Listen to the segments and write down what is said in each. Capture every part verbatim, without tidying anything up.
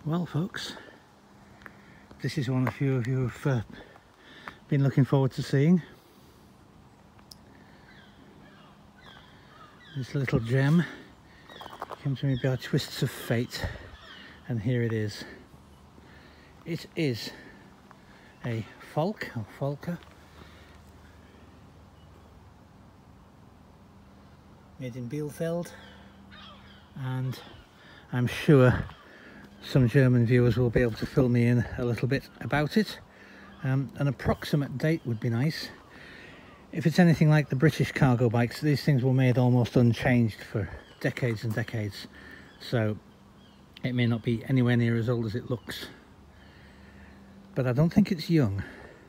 Well folks, this is one a few of you have uh, been looking forward to seeing. This little gem came to me by twists of fate, and here it is. It is a Falk or Falker, made in Bielefeld, and I'm sure some German viewers will be able to fill me in a little bit about it. Um, an approximate date would be nice. If it's anything like the British cargo bikes, these things were made almost unchanged for decades and decades, so it may not be anywhere near as old as it looks, but I don't think it's young.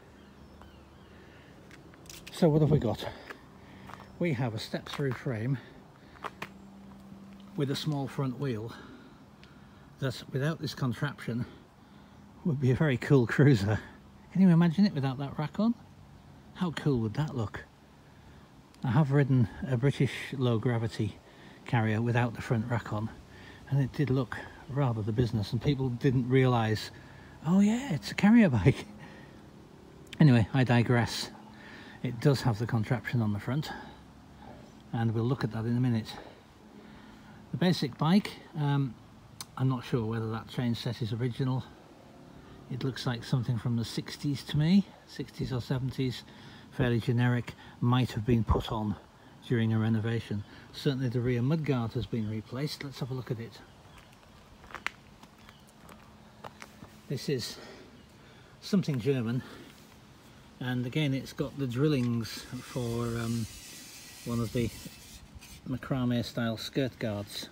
So what have we got? We have a step-through frame with a small front wheel that, without this contraption, would be a very cool cruiser. Can you imagine it without that rack on? How cool would that look? I have ridden a British low gravity carrier without the front rack on, and it did look rather the business, and people didn't realise, oh yeah, it's a carrier bike. Anyway, I digress. It does have the contraption on the front, and we'll look at that in a minute. The basic bike, um, I'm not sure whether that chain set is original. It looks like something from the sixties to me, sixties or seventies, fairly generic, might have been put on during a renovation. Certainly the rear mudguard has been replaced. Let's have a look at it. This is something German, and again it's got the drillings for um, one of the macrame style skirt guards.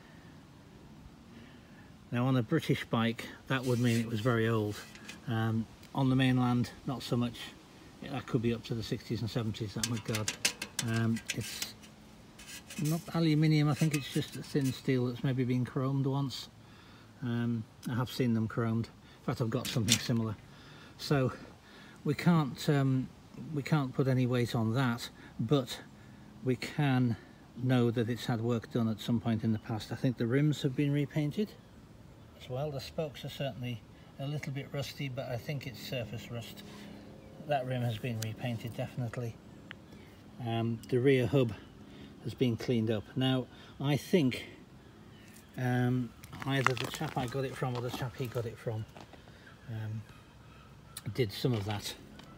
Now on a British bike that would mean it was very old. Um, on the mainland not so much. That could be up to the sixties and seventies, that mudguard. Um, it's not aluminium, I think it's just a thin steel that's maybe been chromed once. Um, I have seen them chromed. In fact, I've got something similar. So we can't um, we can't put any weight on that, but we can know that it's had work done at some point in the past. I think the rims have been repainted as well. The spokes are certainly a little bit rusty, but I think it's surface rust. That rim has been repainted, definitely. Um, the rear hub has been cleaned up. Now, I think um, either the chap I got it from or the chap he got it from um, did some of that.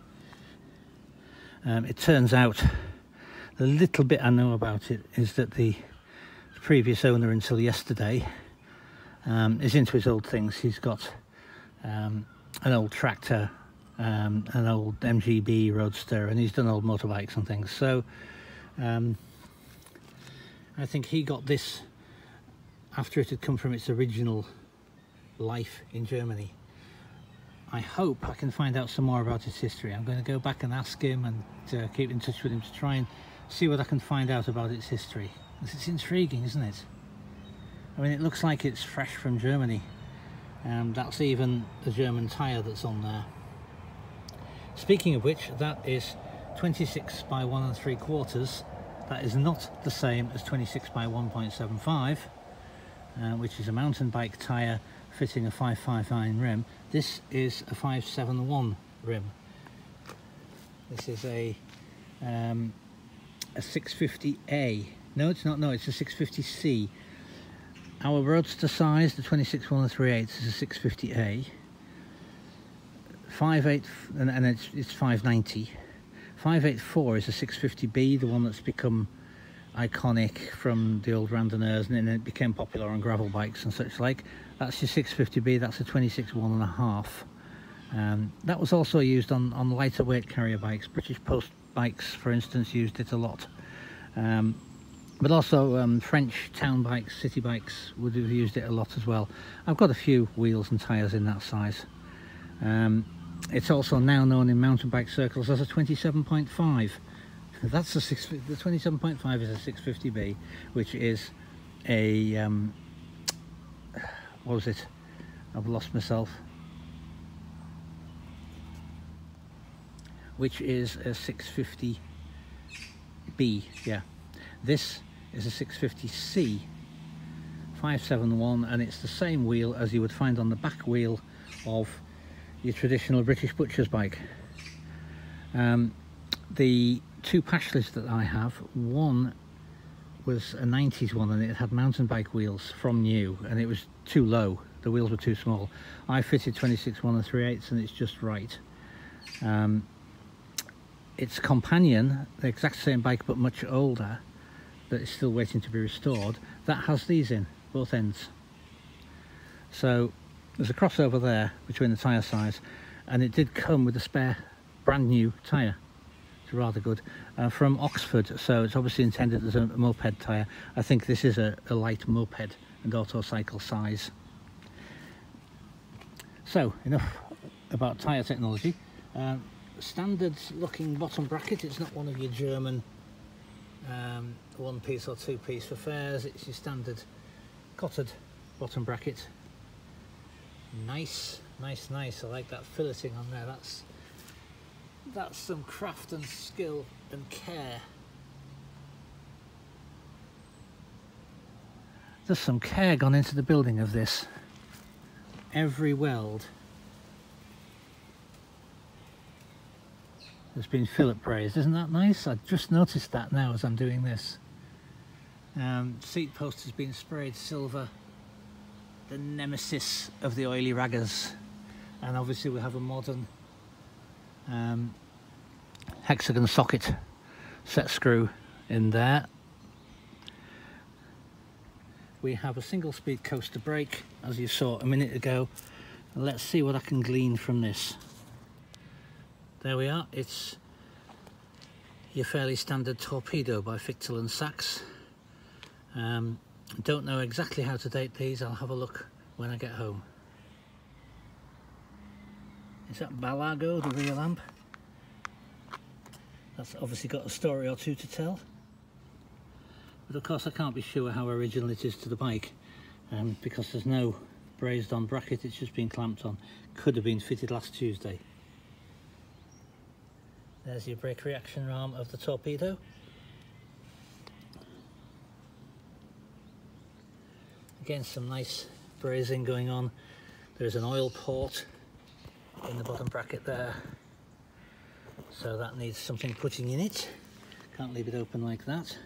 Um, it turns out, the little bit I know about it is that the previous owner until yesterday um, is into his old things. He's got um, an old tractor, um, an old M G B Roadster, and he's done old motorbikes and things. So um, I think he got this after it had come from its original life in Germany. I hope I can find out some more about his history. I'm going to go back and ask him and uh, keep in touch with him to try and see what I can find out about its history. It's intriguing, isn't it? I mean, it looks like it's fresh from Germany. Um, that's even the German tyre that's on there. Speaking of which, that is twenty-six by one and three quarters. That is not the same as twenty-six by one point seven five, uh, which is a mountain bike tyre fitting a five five nine rim. This is a five seven one rim. This is a um, a six fifty A. No, it's not. No, it's a six fifty C. Our Roadster size, the twenty-six one and three eighths, is a six fifty A. five eight, and, and it's, it's five ninety. five eighty-four is a six fifty B, the one that's become iconic from the old randonneurs, and then it became popular on gravel bikes and such like. That's your six fifty B. That's a twenty-six one and a half. Um, that was also used on, on lighter weight carrier bikes. British Post bikes, for instance, used it a lot. Um, but also um, French town bikes, city bikes would have used it a lot as well. I've got a few wheels and tyres in that size. Um, it's also now known in mountain bike circles as a twenty-seven point five. That's a six, the twenty-seven point five is a six fifty B, which is a um, what was it? I've lost myself. Which is a six fifty B, yeah. This is a six fifty C five seven one, and it's the same wheel as you would find on the back wheel of your traditional British butcher's bike. Um, the two Pashleys that I have, one was a nineties one and it had mountain bike wheels from new, and it was too low, the wheels were too small. I fitted twenty-six one and three eighths and it's just right. Um, its companion, the exact same bike but much older, that is still waiting to be restored, that has these in both ends. So there's a crossover there between the tyre size, and it did come with a spare brand new tyre. It's rather good, uh, from Oxford, so it's obviously intended as a, a moped tyre. I think this is a, a light moped and autocycle size. So enough about tyre technology. Um, standard looking bottom bracket. It's not one of your German um, one piece or two piece for fairs. It's your standard cotted bottom bracket. Nice, nice, nice. I like that filleting on there. That's that's some craft and skill and care. There's some care gone into the building of this. Every weld has been fillet brazed. Isn't that nice? I just noticed that now as I'm doing this. Um, seat post has been sprayed silver, the nemesis of the oily raggers, and obviously we have a modern um, hexagon socket set screw in there. We have a single speed coaster brake, as you saw a minute ago. Let's see what I can glean from this. There we are. It's your fairly standard Torpedo by Fichtel and Sachs. Um, don't know exactly how to date these. I'll have a look when I get home. Is that Balago, the rear lamp? That's obviously got a story or two to tell. But of course I can't be sure how original it is to the bike, um, because there's no brazed on bracket, it's just been clamped on. Could have been fitted last Tuesday. There's your brake reaction arm of the Torpedo. Again, some nice brazing going on. There's an oil port in the bottom bracket there, so that needs something putting in it. Can't leave it open like that.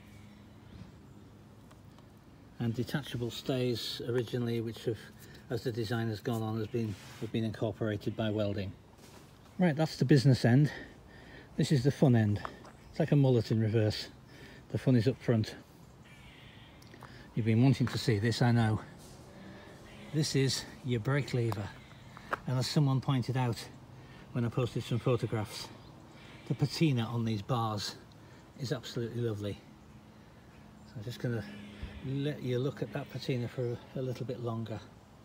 And detachable stays originally, which have, as the design has gone on, has been have been incorporated by welding. Right, that's the business end. This is the fun end. It's like a mullet in reverse. The fun is up front. You've been wanting to see this, I know. This is your brake lever, and as someone pointed out when I posted some photographs, the patina on these bars is absolutely lovely. So I'm just going to let you look at that patina for a little bit longer.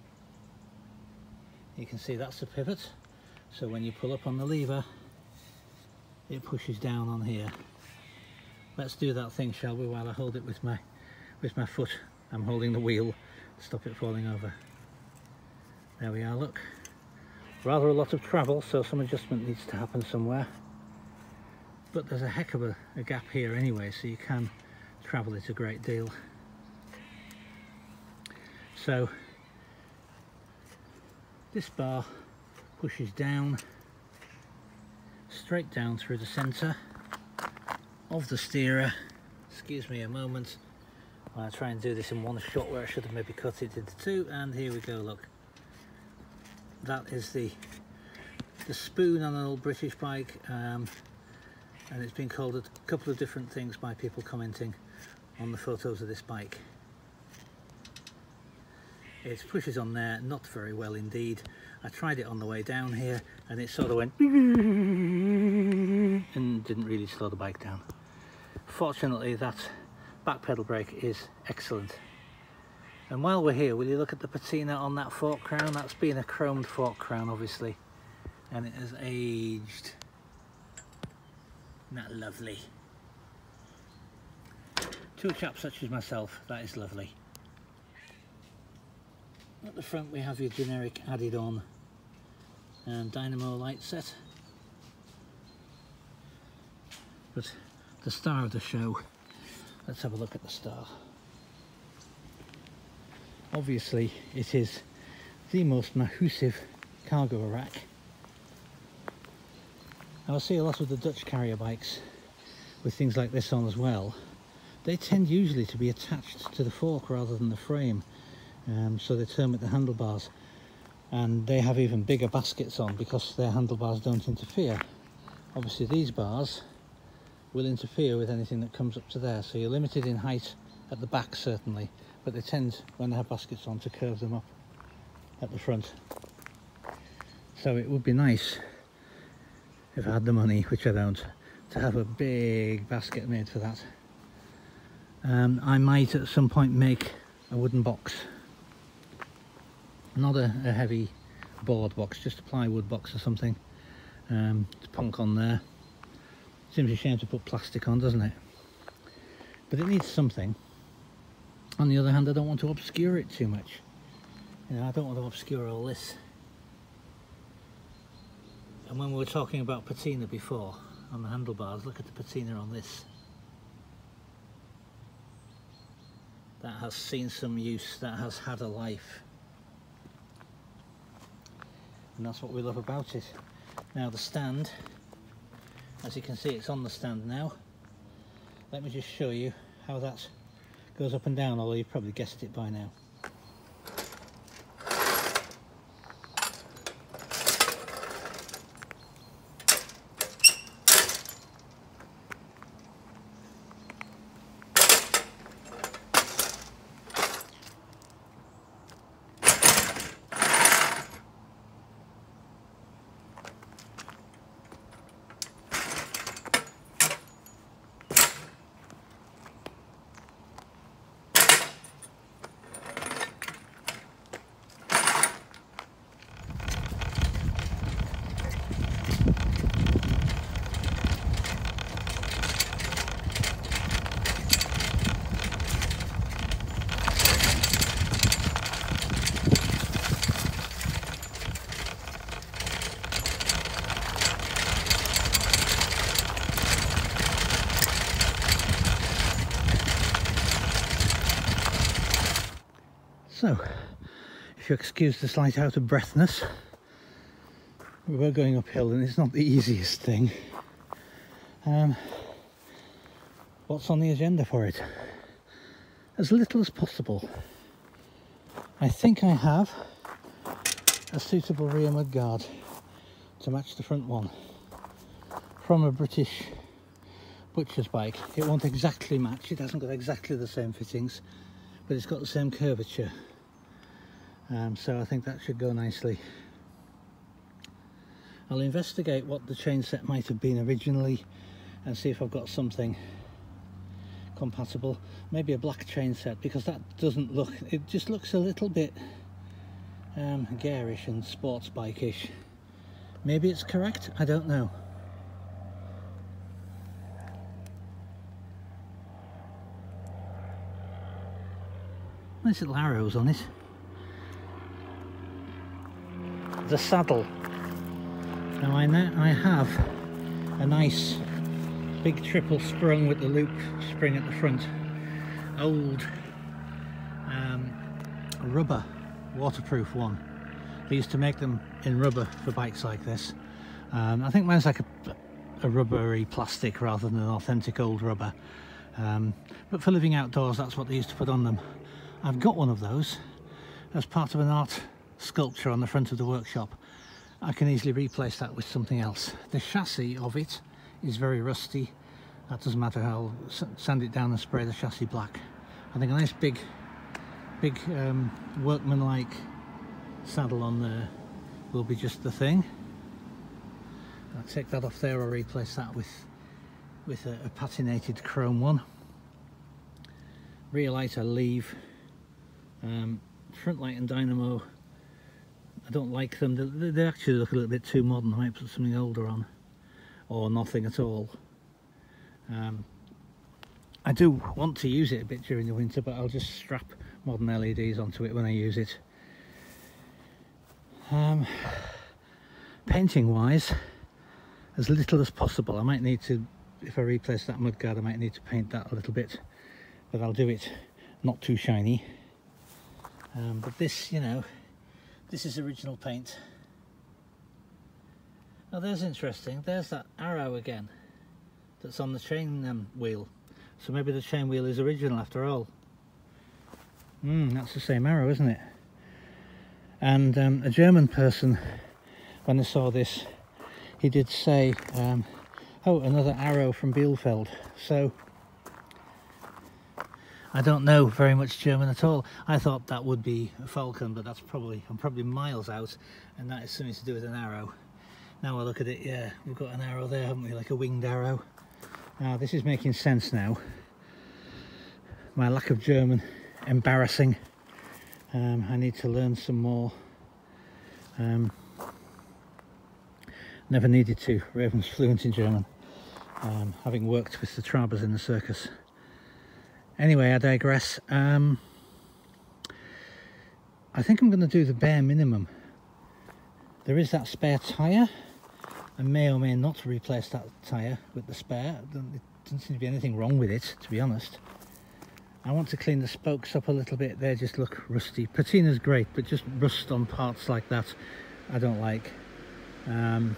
You can see that's the pivot, so when you pull up on the lever it pushes down on here. Let's do that thing, shall we, while I hold it with my with my foot. I'm holding the wheel to stop it falling over. There we are, look. Rather a lot of travel, so some adjustment needs to happen somewhere, but there's a heck of a, a gap here anyway, so you can travel it a great deal. So this bar pushes down, straight down through the centre of the steerer. Excuse me a moment while I try and do this in one shot where I should have maybe cut it into two, and here we go, look. That is the the spoon on an old British bike, um, and it's been called a couple of different things by people commenting on the photos of this bike. It pushes on there not very well indeed. I tried it on the way down here and it sort of went and didn't really slow the bike down. Fortunately that back pedal brake is excellent. And while we're here, will you look at the patina on that fork crown? That's been a chromed fork crown obviously, and it has aged. Isn't that lovely? To a chap such as myself, that is lovely. At the front we have your generic added on and dynamo light set, but the star of the show, let's have a look at the star. Obviously it is the most massive cargo rack. Now I see a lot of the Dutch carrier bikes with things like this on as well. They tend usually to be attached to the fork rather than the frame, um, so they turn with the handlebars, and they have even bigger baskets on because their handlebars don't interfere. Obviously these bars will interfere with anything that comes up to there, so you're limited in height at the back certainly, but they tend, when they have baskets on, to curve them up at the front. So it would be nice, if I had the money, which I don't, to have a big basket made for that. Um, I might at some point make a wooden box, not a, a heavy board box, just a plywood box or something, um, to plonk on there. Seems a shame to put plastic on, doesn't it? But it needs something. On the other hand, I don't want to obscure it too much. You know, I don't want to obscure all this. And when we were talking about patina before on the handlebars, look at the patina on this. That has seen some use, that has had a life. And that's what we love about it. Now the stand, as you can see, it's on the stand now. Let me just show you how that goes up and down, although you've probably guessed it by now. So, if you excuse the slight out of breathness, we were going uphill and it's not the easiest thing. Um, what's on the agenda for it? As little as possible. I think I have a suitable rear mudguard to match the front one from a British butcher's bike. It won't exactly match, it hasn't got exactly the same fittings, but it's got the same curvature. Um, so I think that should go nicely. I'll investigate what the chain set might have been originally and see if I've got something compatible. Maybe a black chain set, because that doesn't look, it just looks a little bit um, garish and sports bike-ish. Maybe it's correct, I don't know. Nice little arrows on it. The saddle. Now I know I have a nice big triple sprung with the loop spring at the front. Old um, rubber waterproof one. They used to make them in rubber for bikes like this. Um, I think mine's like a, a rubbery plastic rather than an authentic old rubber. Um, but for living outdoors, that's what they used to put on them. I've got one of those as part of an art sculpture on the front of the workshop. I can easily replace that with something else. The chassis of it is very rusty. That doesn't matter, I'll sand it down and spray the chassis black. I think a nice big, big um, workman-like saddle on there will be just the thing. I'll take that off there or replace that with, with a, a patinated chrome one. Rear light I leave. Um, front light and dynamo, I don't like them. They, they actually look a little bit too modern. I might put something older on, or nothing at all. Um, I do want to use it a bit during the winter, but I'll just strap modern L E Ds onto it when I use it. Um, painting wise, as little as possible. I might need to, if I replace that mudguard, I might need to paint that a little bit, but I'll do it not too shiny. Um, but this, you know, this is original paint. Oh, there's interesting. There's that arrow again that's on the chain um, wheel. So maybe the chain wheel is original after all. Hmm, that's the same arrow, isn't it? And um, a German person, when I saw this, he did say, um, oh, another arrow from Bielefeld. So I don't know very much German at all. I thought that would be a falcon, but that's probably, I'm probably miles out, and that is something to do with an arrow. Now I look at it, yeah, we've got an arrow there, haven't we, like a winged arrow. Now this is making sense now. My lack of German, embarrassing. Um, I need to learn some more. Um, never needed to. Raven's fluent in German, um, having worked with the Trabers in the circus. Anyway, I digress. Um, I think I'm going to do the bare minimum. There is that spare tyre. I may or may not replace that tyre with the spare. There doesn't seem to be anything wrong with it, to be honest. I want to clean the spokes up a little bit. They just look rusty. Patina's great, but just rust on parts like that I don't like. Um,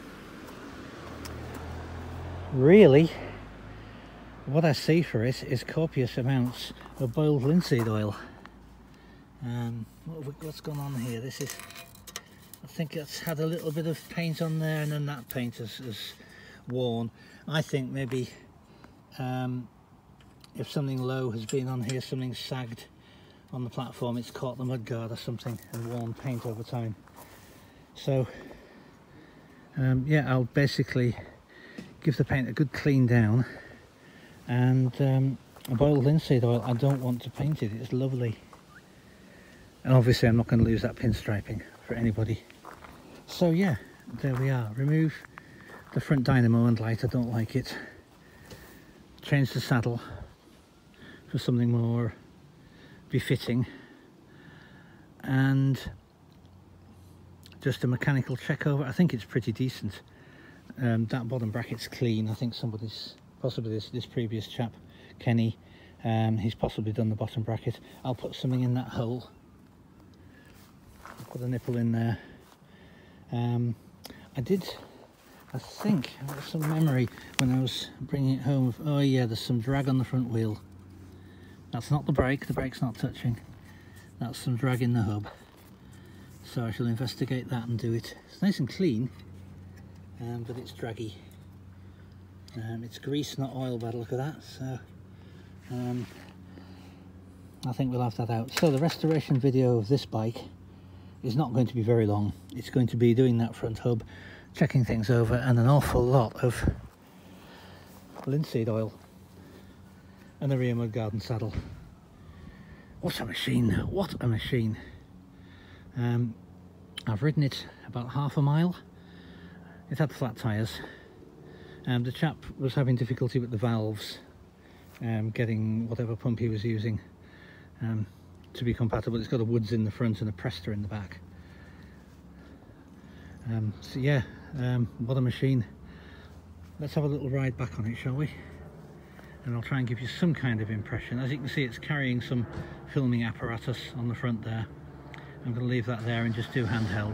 really, what I see for it is copious amounts of boiled linseed oil. Um, what have we, what's gone on here? This is, I think it's had a little bit of paint on there, and then that paint has, has worn. I think maybe um, if something low has been on here, something sagged on the platform, it's caught the mudguard or something and worn paint over time. So um, yeah, I'll basically give the paint a good clean down, and um, a boiled linseed oil. I don't want to paint it, it's lovely. And obviously I'm not going to lose that pinstriping for anybody. So yeah, there we are. Remove the front dynamo and light, I don't like it. Change the saddle for something more befitting, and just a mechanical check over. I think it's pretty decent. Um, that bottom bracket's clean. I think somebody's, possibly this, this previous chap, Kenny, um, he's possibly done the bottom bracket. I'll put something in that hole. I'll put a nipple in there. Um, I did, I think, I have some memory when I was bringing it home of, oh yeah, there's some drag on the front wheel. That's not the brake, the brake's not touching. That's some drag in the hub. So I shall investigate that and do it. It's nice and clean, um, but it's draggy. Um, it's grease, not oil, by the look of that. So um, I think we'll have that out. So the restoration video of this bike is not going to be very long. It's going to be doing that front hub, checking things over, and an awful lot of linseed oil and the rear mudguard and saddle. What a machine, what a machine. Um, I've ridden it about half a mile. It had flat tyres, and the chap was having difficulty with the valves, um, getting whatever pump he was using um, to be compatible. It's got a Woods in the front and a Presta in the back. Um, so yeah, um, what a machine. Let's have a little ride back on it, shall we? And I'll try and give you some kind of impression. As you can see, it's carrying some filming apparatus on the front there. I'm going to leave that there and just do handheld.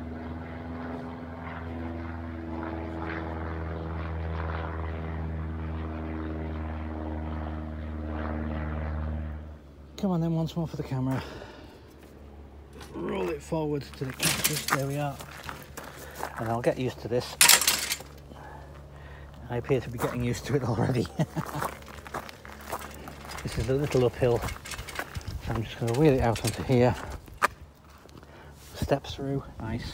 Come on then, once more for the camera. Roll it forward to the cactus, there we are. And I'll get used to this. I appear to be getting used to it already. This is a little uphill, so I'm just going to wheel it out onto here. Step through, nice.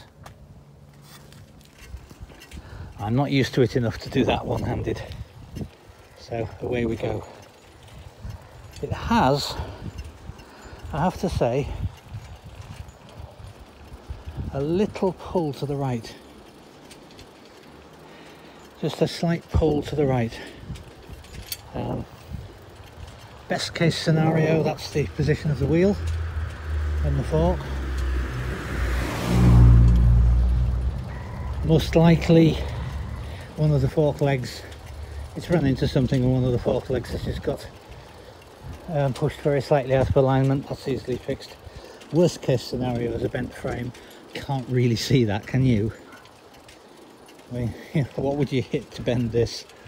I'm not used to it enough to do that one-handed, so away we go. It has, I have to say, a little pull to the right. Just a slight pull to the right. Um, best case scenario, that's the position of the wheel and the fork. Most likely one of the fork legs, it's run into something, and one of the fork legs has just got um, pushed very slightly out of alignment. That's easily fixed. Worst case scenario is a bent frame. Can't really see that, can you? I mean, what would you hit to bend this?